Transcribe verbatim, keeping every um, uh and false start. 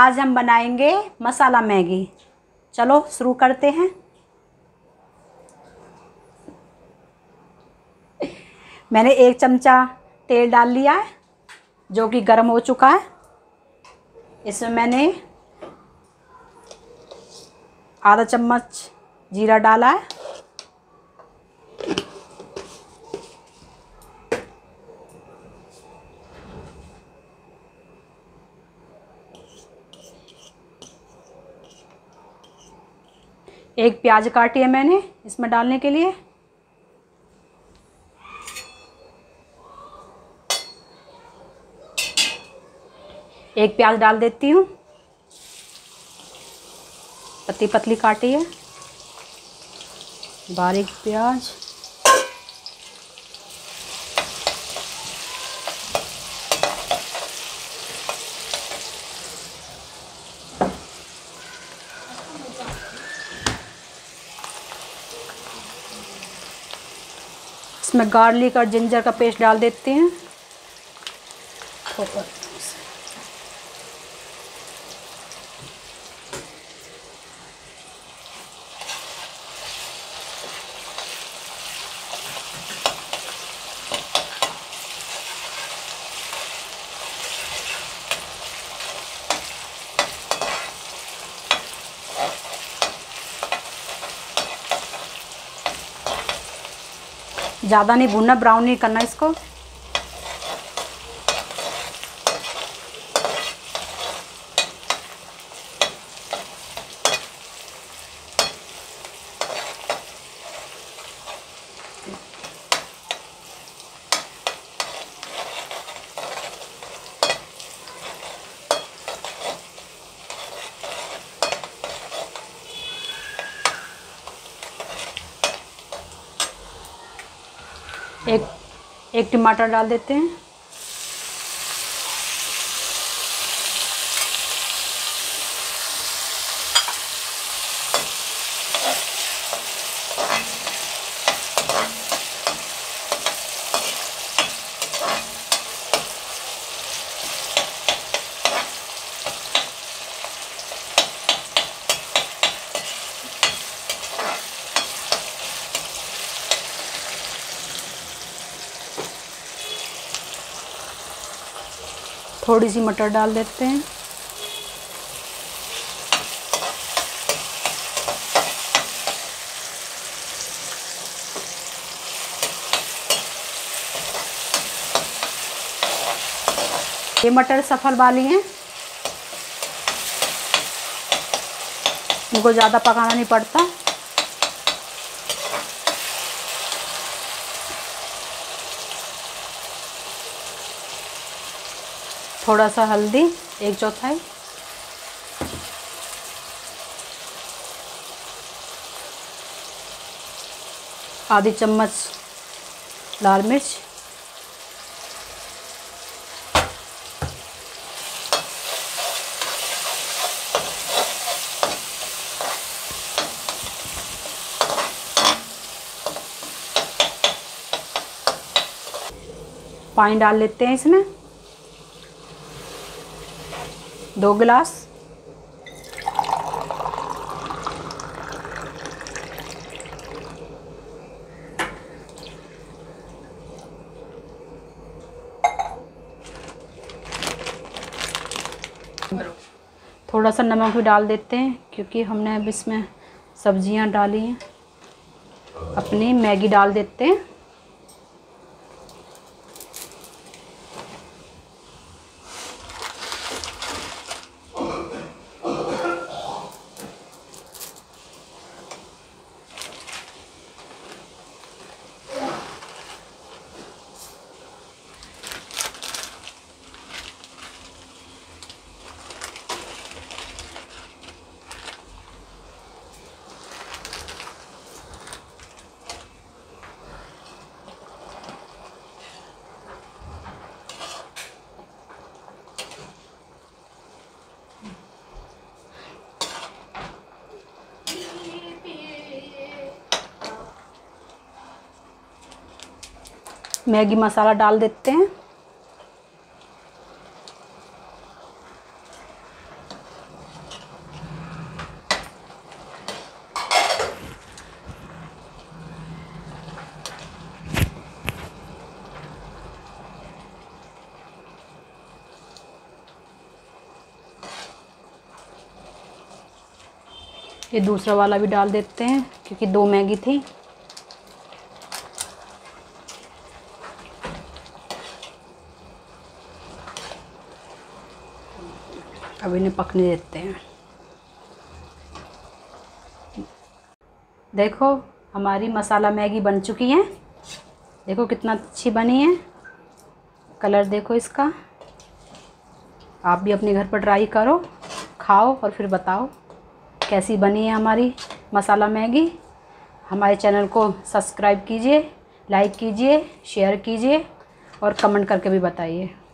आज हम बनाएंगे मसाला मैगी। चलो शुरू करते हैं। मैंने एक चमचा तेल डाल लिया है जो कि गर्म हो चुका है। इसमें मैंने आधा चम्मच जीरा डाला है। एक प्याज काटी है मैंने इसमें डालने के लिए। एक प्याज डाल देती हूँ, पतली पतली काटी है, बारीक प्याज। इसमें गार्लिक और जिंजर का पेस्ट डाल देते हैं। ज़्यादा नहीं भूनना, ब्राउन नहीं करना इसको। एक एक टमाटर डाल देते हैं। थोड़ी सी मटर डाल देते हैं। ये मटर सफल वाली हैं, इनको ज़्यादा पकाना नहीं पड़ता। थोड़ा सा हल्दी, एक चौथाई, आधी चम्मच लाल मिर्च, पानी डाल लेते हैं इसमें दो गिलास। थोड़ा सा नमक भी डाल देते हैं क्योंकि हमने अब इसमें सब्जियां डाली हैं। अपनी मैगी डाल देते हैं। मैगी मसाला डाल देते हैं। ये दूसरा वाला भी डाल देते हैं क्योंकि दो मैगी थी। अब इन्हें पकने देते हैं। देखो हमारी मसाला मैगी बन चुकी है। देखो कितना अच्छी बनी है, कलर देखो इसका। आप भी अपने घर पर ट्राई करो, खाओ और फिर बताओ कैसी बनी है हमारी मसाला मैगी। हमारे चैनल को सब्सक्राइब कीजिए, लाइक कीजिए, शेयर कीजिए और कमेंट करके भी बताइए।